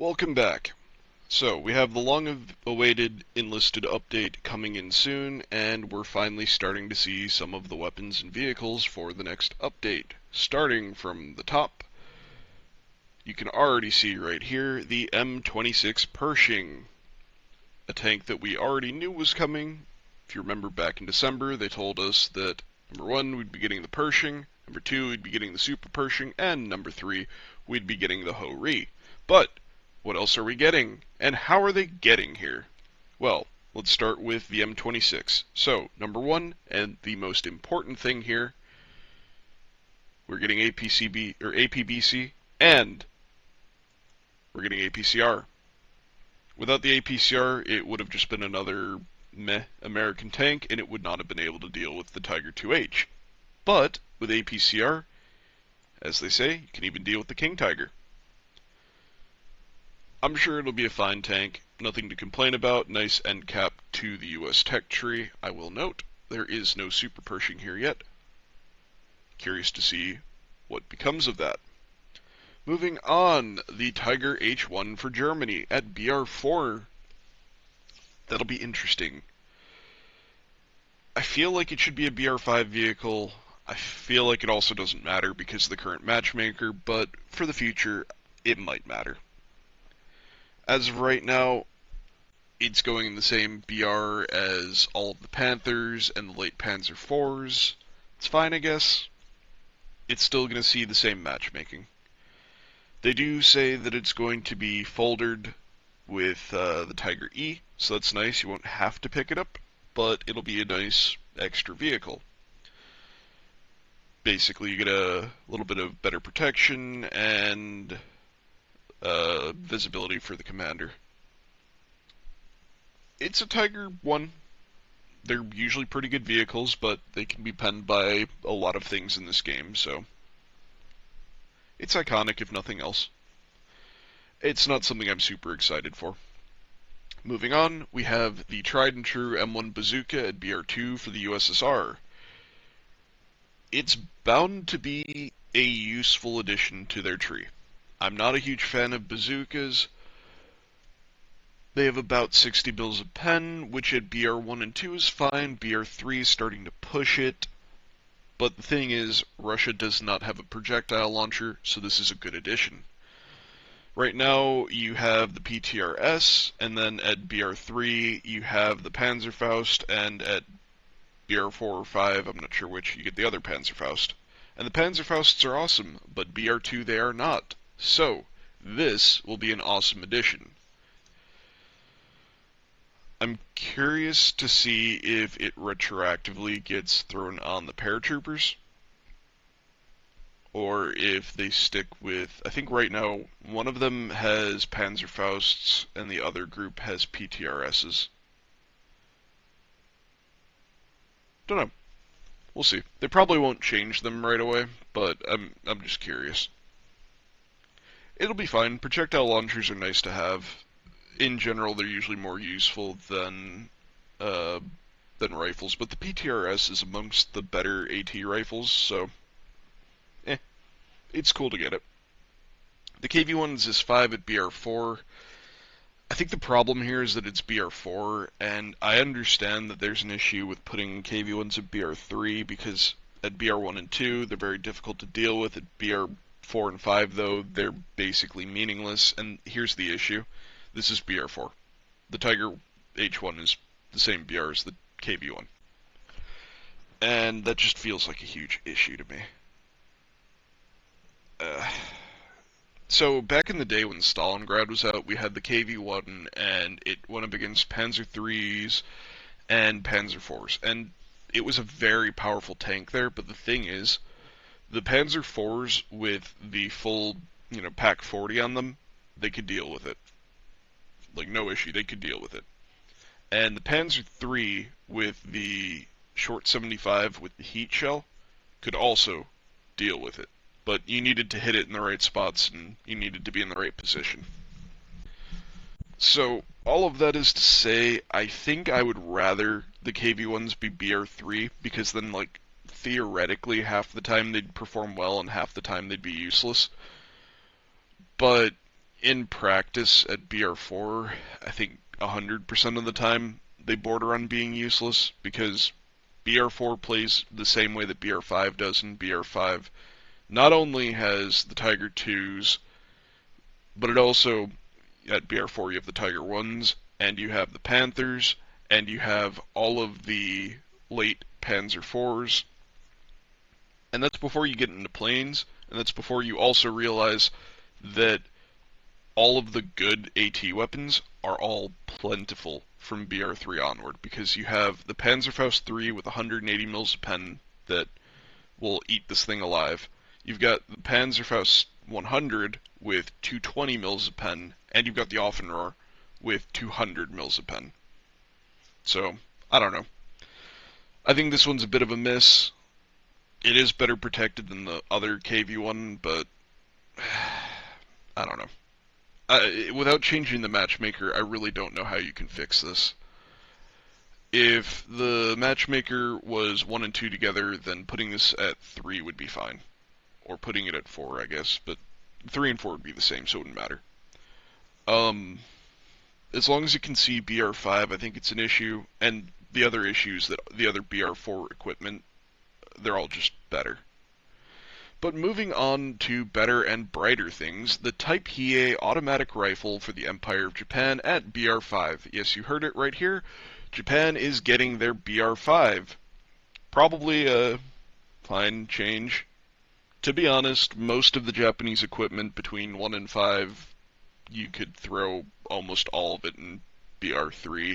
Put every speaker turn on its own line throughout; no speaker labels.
Welcome back. So, we have the long-awaited enlisted update coming in soon, and we're finally starting to see some of the weapons and vehicles for the next update. Starting from the top, you can already see right here the M26 Pershing, a tank that we already knew was coming. If you remember back in December, they told us that number 1, we'd be getting the Pershing, number 2, we'd be getting the Super Pershing, and number 3, we'd be getting the Ho-Ri. But what else are we getting? And how are they getting here? Well, let's start with the M26. So, number 1, and the most important thing here, we're getting APCB, or APBC, and we're getting APCR. Without the APCR, it would have just been another meh American tank, and it would not have been able to deal with the Tiger II-H. But, with APCR, as they say, you can even deal with the King Tiger. I'm sure it'll be a fine tank, nothing to complain about, nice end cap to the US tech tree. I will note, there is no Super Pershing here yet. Curious to see what becomes of that. Moving on, the Tiger H1 for Germany at BR4. That'll be interesting. I feel like it should be a BR5 vehicle. I feel like it also doesn't matter because of the current matchmaker, but for the future, it might matter. As of right now, it's going in the same BR as all of the Panthers and the late Panzer IVs. It's fine, I guess. It's still going to see the same matchmaking. They do say that it's going to be foldered with the Tiger E, so that's nice. You won't have to pick it up, but it'll be a nice extra vehicle. Basically, you get a little bit of better protection and visibility for the commander. It's a Tiger 1. They're usually pretty good vehicles, but they can be penned by a lot of things in this game, so it's iconic if nothing else. It's not something I'm super excited for. Moving on, we have the tried and true M1 Bazooka at BR2 for the USSR. It's bound to be a useful addition to their tree. I'm not a huge fan of bazookas. They have about 60 mils of pen, which at BR1 and 2 is fine. BR3 is starting to push it. But the thing is, Russia does not have a projectile launcher, so this is a good addition. Right now, you have the PTRS, and then at BR3, you have the Panzerfaust, and at BR4 or 5, I'm not sure which, you get the other Panzerfaust. And the Panzerfausts are awesome, but BR2 they are not. So, this will be an awesome addition. I'm curious to see if it retroactively gets thrown on the paratroopers, or if they stick with, I think right now, one of them has Panzerfausts, and the other group has PTRSs. Don't know. We'll see. They probably won't change them right away, but I'm just curious. It'll be fine. Projectile launchers are nice to have. In general, they're usually more useful than rifles, but the PTRS is amongst the better AT rifles, so it's cool to get it. The KV-1 is 5 at BR4. I think the problem here is that it's BR4, and I understand that there's an issue with putting KV-1s at BR3, because at BR1 and 2, they're very difficult to deal with. At BR4 and 5, though, they're basically meaningless, and here's the issue. This is BR4. The Tiger H1 is the same BR as the KV-1. And that just feels like a huge issue to me. So, back in the day when Stalingrad was out, we had the KV-1, and it went up against Panzer IIIs and Panzer IVs. And it was a very powerful tank there, but the thing is, the Panzer IVs with the full, Pak 40 on them, they could deal with it. Like, no issue, they could deal with it. And the Panzer III with the short 75 with the heat shell could also deal with it. But you needed to hit it in the right spots, and you needed to be in the right position. So, all of that is to say, I think I would rather the KV-1s be BR3, because then, theoretically, half the time they'd perform well, and half the time they'd be useless. But in practice at BR4, I think 100% of the time they border on being useless because BR4 plays the same way that BR5 does in BR5. Not only has the Tiger 2s, but it also, at BR4 you have the Tiger 1s, and you have the Panthers, and you have all of the late Panzer 4s, and that's before you get into planes, and that's before you also realize that all of the good AT weapons are all plentiful from BR3 onward, because you have the Panzerfaust 3 with 180 mils of pen that will eat this thing alive. You've got the Panzerfaust 100 with 220 mils of pen, and you've got the Offenrohr with 200 mils of pen. So, I don't know. I think this one's a bit of a miss. It is better protected than the other KV1, but I don't know. Without changing the matchmaker, I really don't know how you can fix this. If the matchmaker was 1 and 2 together, then putting this at 3 would be fine. Or putting it at 4, I guess, but 3 and 4 would be the same, so it wouldn't matter. As long as you can see BR5, I think it's an issue, and the other issues that the other BR4 equipment, they're all just better. But moving on to better and brighter things, the Type Hiei automatic rifle for the Empire of Japan at BR5. Yes, you heard it right here. Japan is getting their BR5. Probably a fine change. To be honest, most of the Japanese equipment between 1 and 5, you could throw almost all of it in BR3.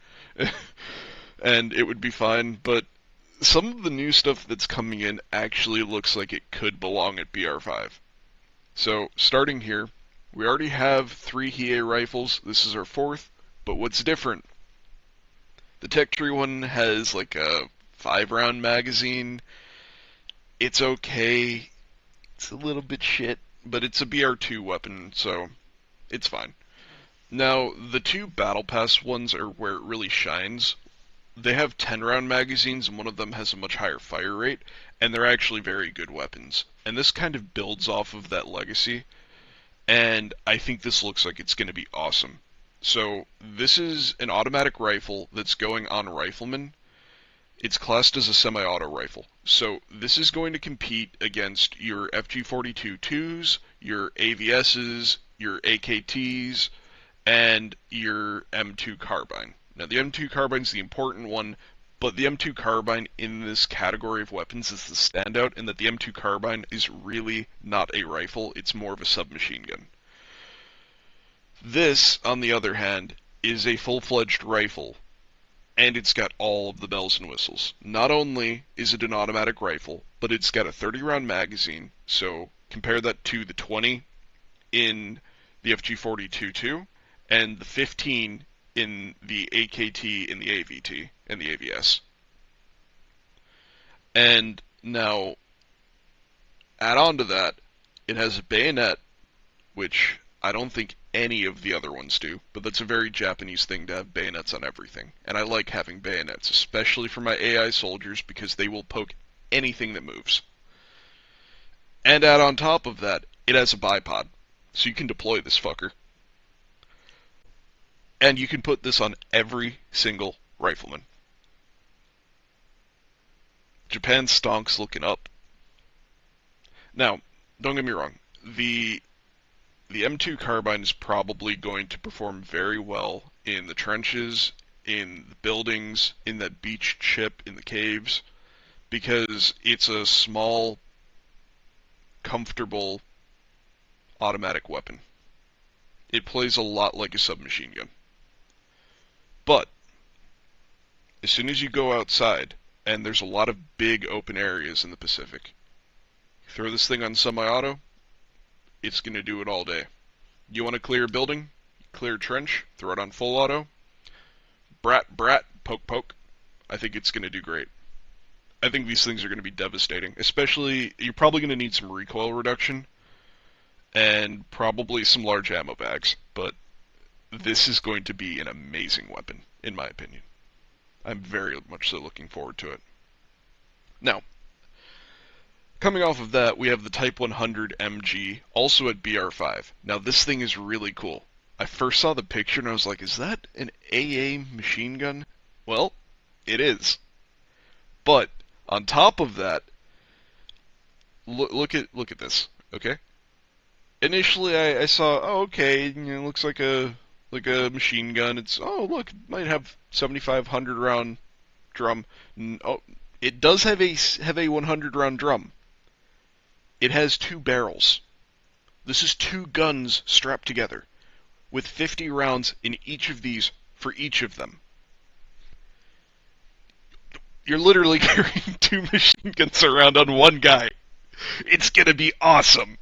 And it would be fine, but some of the new stuff that's coming in actually looks like it could belong at BR5. So, starting here, we already have 3 Hiei rifles. This is our 4th, but what's different? The Tech Tree one has like a 5-round magazine. It's okay. It's a little bit shit, but it's a BR2 weapon, so it's fine. Now, the 2 Battle Pass ones are where it really shines. They have 10-round magazines, and one of them has a much higher fire rate, and they're actually very good weapons. And this kind of builds off of that legacy, and I think this looks like it's going to be awesome. So, this is an automatic rifle that's going on Rifleman. It's classed as a semi-auto rifle. So, this is going to compete against your FG42-2s, your AVSs, your AKTs, and your M2 carbine. Now, the M2 carbine is the important one, but the M2 carbine in this category of weapons is the standout in that the M2 carbine is really not a rifle, it's more of a submachine gun. This, on the other hand, is a full-fledged rifle, and it's got all of the bells and whistles. Not only is it an automatic rifle, but it's got a 30-round magazine, so compare that to the 20 in the FG42-2, and the 15 in the AKT, in the AVT, and the AVS. And now, add on to that, it has a bayonet, which I don't think any of the other ones do, but that's a very Japanese thing to have bayonets on everything. And I like having bayonets, especially for my AI soldiers, because they will poke anything that moves. And add on top of that, it has a bipod, so you can deploy this fucker. And you can put this on every single rifleman. Japan stonks looking up. Now, don't get me wrong, the M2 carbine is probably going to perform very well in the trenches, in the buildings, in that beach chip, in the caves, because it's a small, comfortable, automatic weapon. It plays a lot like a submachine gun. But, as soon as you go outside, and there's a lot of big open areas in the Pacific, you throw this thing on semi-auto, it's going to do it all day. You want to clear a building, clear a trench, throw it on full auto, brat, brat, poke, poke. I think it's going to do great. I think these things are going to be devastating. Especially, you're probably going to need some recoil reduction, and probably some large ammo bags, but this is going to be an amazing weapon, in my opinion. I'm very much so looking forward to it. Now, Coming off of that, we have the Type 100 MG, also at BR5. Now, this thing is really cool. I first saw the picture and I was like, is that an AA machine gun? Well, it is. But on top of that, look at this. Okay. Initially, I saw, oh, okay, looks like a machine gun. It's, oh, look, it might have 7,500 round drum. Oh, it does have a 100 round drum. It has two barrels. This is two guns strapped together with 50 rounds in each of these for each of them. You're literally carrying two machine guns around on one guy. It's gonna be awesome.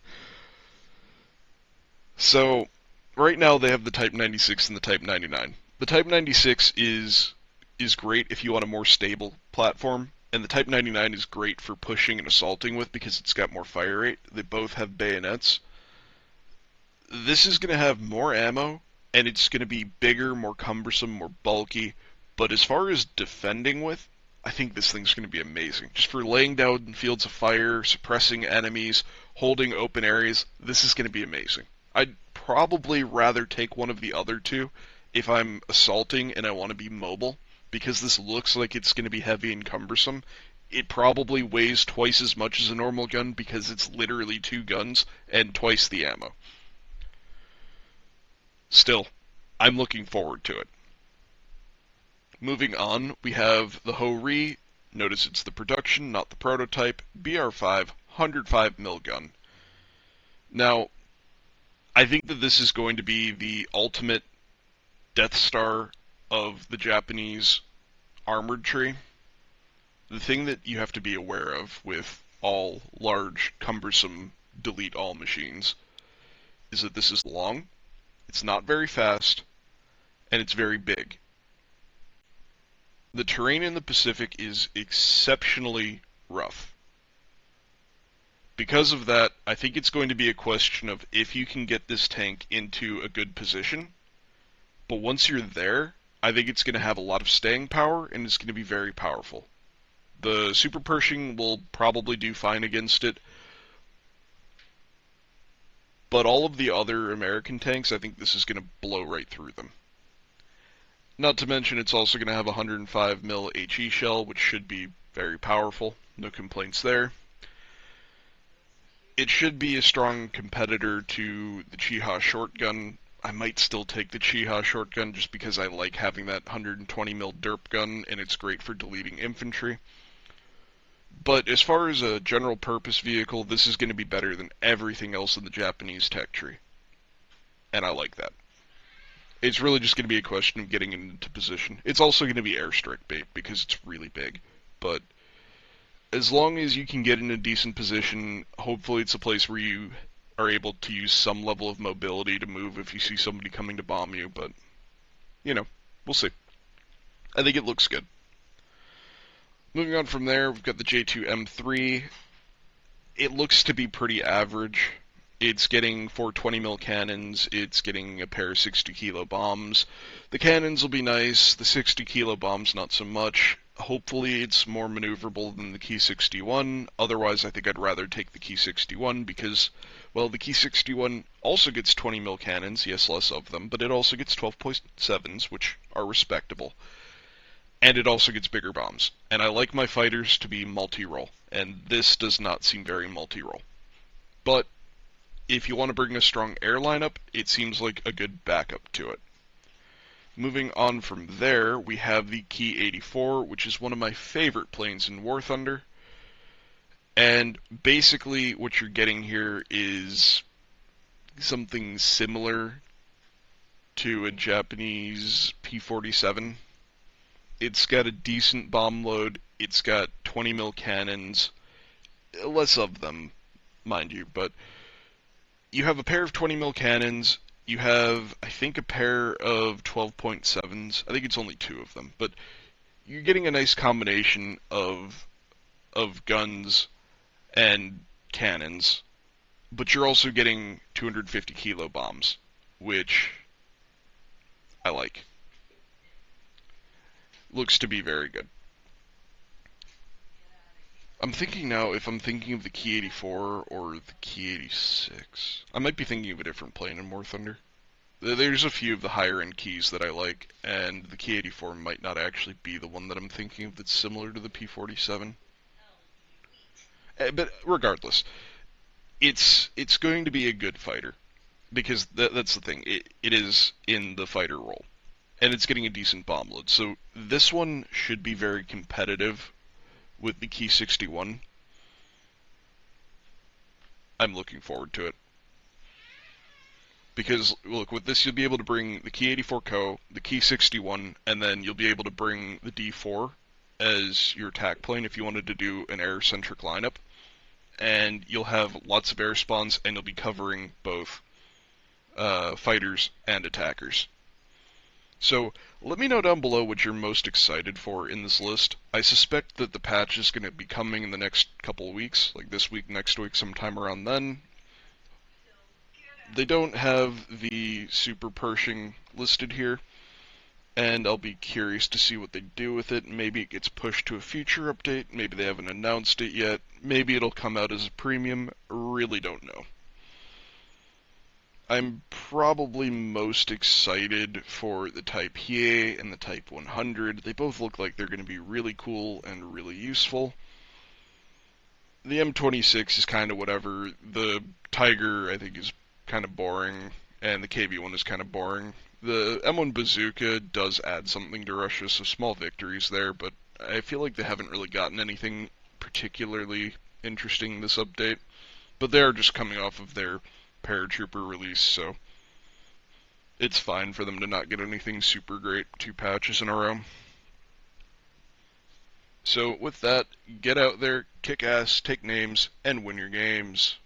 So, right now they have the Type 96 and the Type 99. The Type 96 is great if you want a more stable platform, and the Type 99 is great for pushing and assaulting with because it's got more fire rate. They both have bayonets. This is going to have more ammo, and it's going to be bigger, more cumbersome, more bulky. But as far as defending with, I think this thing's going to be amazing. Just for laying down fields of fire, suppressing enemies, holding open areas, this is going to be amazing. I'd probably rather take one of the other two if I'm assaulting and I want to be mobile, because this looks like it's going to be heavy and cumbersome. It probably weighs twice as much as a normal gun because it's literally two guns and twice the ammo. Still, I'm looking forward to it. Moving on, we have the Ho-Ri. Notice it's the production, not the prototype. BR5 105mm gun. Now, I think that this is going to be the ultimate Death Star of the Japanese armored tree. The thing that you have to be aware of with all large, cumbersome delete all machines is that this is long, it's not very fast, and it's very big. The terrain in the Pacific is exceptionally rough. Because of that, I think it's going to be a question of if you can get this tank into a good position. But once you're there, I think it's going to have a lot of staying power, and it's going to be very powerful. The Super Pershing will probably do fine against it, but all of the other American tanks, I think this is going to blow right through them. Not to mention it's also going to have a 105mm HE shell, which should be very powerful. No complaints there. It should be a strong competitor to the Chiha shortgun. I might still take the Chiha shortgun just because I like having that 120mm derp gun, and it's great for deleting infantry. But as far as a general purpose vehicle, this is going to be better than everything else in the Japanese tech tree. And I like that. It's really just going to be a question of getting into position. It's also going to be airstrike bait because it's really big. But as long as you can get in a decent position, hopefully it's a place where you are able to use some level of mobility to move if you see somebody coming to bomb you. But, we'll see. I think it looks good. Moving on from there, we've got the J2M3. It looks to be pretty average. It's getting 420mm cannons, it's getting a pair of 60 kilo bombs. The cannons will be nice, the 60 kilo bombs not so much. Hopefully it's more maneuverable than the Key 61, otherwise I think I'd rather take the Key 61 because, well, the Key 61 also gets 20mm cannons, yes, less of them, but it also gets 12.7s, which are respectable. And it also gets bigger bombs. And I like my fighters to be multi-role, and this does not seem very multi-role. But if you want to bring a strong air lineup, it seems like a good backup to it. Moving on from there, we have the Key 84, which is one of my favorite planes in War Thunder. And basically what you're getting here is something similar to a Japanese P-47. It's got a decent bomb load, it's got 20mm cannons, less of them, mind you, but you have a pair of 20mm cannons, you have, I think, a pair of 12.7s, I think it's only two of them, but you're getting a nice combination of guns and cannons, but you're also getting 250 kilo bombs, which I like. Looks to be very good. I'm thinking now if I'm thinking of the Key 84 or the Key 86. I might be thinking of a different plane in War Thunder. There's a few of the higher end keys that I like, and the Key 84 might not actually be the one that I'm thinking of that's similar to the P47. But regardless, it's going to be a good fighter because that's the thing. It is in the fighter role, and it's getting a decent bomb load. So this one should be very competitive with the Key 61. I'm looking forward to it. Because, look, with this you'll be able to bring the Key 84 Co, the Key 61, and then you'll be able to bring the D4 as your attack plane if you wanted to do an air-centric lineup. And you'll have lots of air spawns, and you'll be covering both fighters and attackers. So, let me know down below what you're most excited for in this list. I suspect that the patch is going to be coming in the next couple of weeks, like this week, next week, sometime around then. They don't have the Super Pershing listed here, and I'll be curious to see what they do with it. Maybe it gets pushed to a future update, maybe they haven't announced it yet, maybe it'll come out as a premium, really don't know. I'm probably most excited for the Type PA and the Type 100. They both look like they're going to be really cool and really useful. The M26 is kind of whatever. The Tiger, I think, is kind of boring, and the KB1 is kind of boring. The M1 Bazooka does add something to Russia, so small victories there, but I feel like they haven't really gotten anything particularly interesting this update. But they are just coming off of their Paratrooper release, so it's fine for them to not get anything super great 2 patches in a row. So with that, get out there, kick ass, take names, and win your games.